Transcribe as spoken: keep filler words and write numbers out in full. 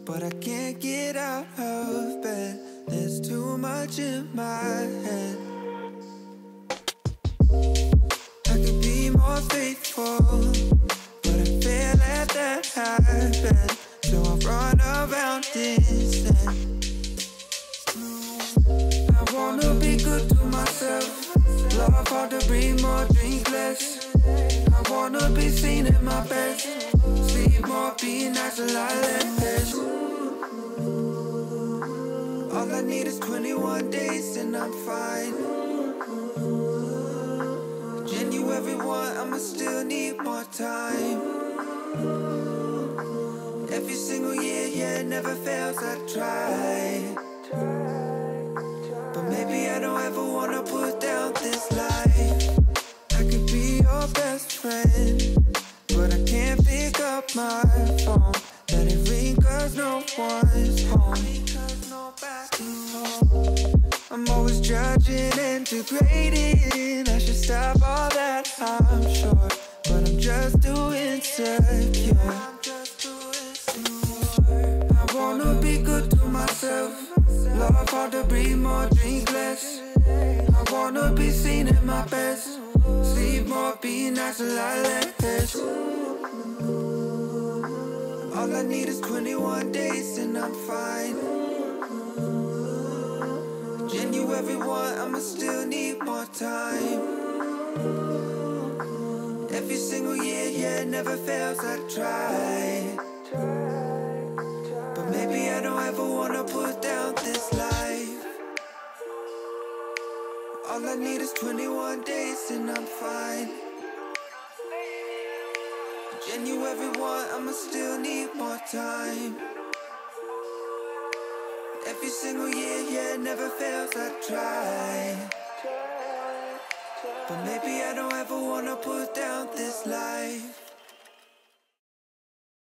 but I can't get out of bed. There's too much in my head. I could be more faithful, but I fail at that habit. So I run around instead. I wanna be good to myself, love hard to breathe more, drink less. I wanna be seen at my best, sleep more, be nice a lot less. All I need is twenty-one days and I'm fine. January first, I'ma still need more time. Every single year, yeah, it never fails, I try. But maybe I don't ever wanna put down this life. I could be your best friend, but I can't pick up my phone. Let it ring cause no one's home. I'm always judging and degrading. I should stop all that, I'm sure, but I'm just too insecure. I wanna be good to myself, love hard to breathe more, drink less. I wanna be seen at my best, sleep more, be nice a lot less. All I need is twenty-one days and I'm fine. January first, I'ma still need more time. Every single year, yeah, it never fails, I try. But maybe I don't ever wanna put down this life. All I need is twenty-one days and I'm fine. January first, I'ma still need more time. Every single year, yeah, it never fails, I try. But maybe I don't ever wanna put down this life.